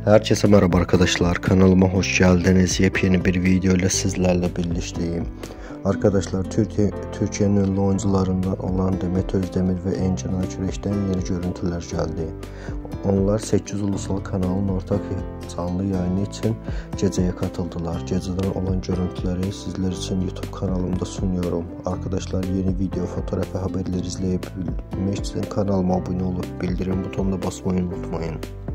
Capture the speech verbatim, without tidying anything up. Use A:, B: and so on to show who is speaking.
A: Herkese merhaba arkadaşlar, kanalıma hoş geldiniz. Yepyeni bir video ile sizlerle birlikteyim. Arkadaşlar, Türkiye Türkiye'nin ünlü oyuncularından olan Demet Özdemir ve Engin Akyürek'ten yeni görüntüler geldi. Onlar sekiz Ulusal kanalın ortak canlı yayını için geceye katıldılar. Geceden olan görüntüleri sizler için YouTube kanalımda sunuyorum. Arkadaşlar, yeni video, fotoğraf ve haberleri izleyebilmek için kanalıma abone olup bildirim butonuna basmayı unutmayın.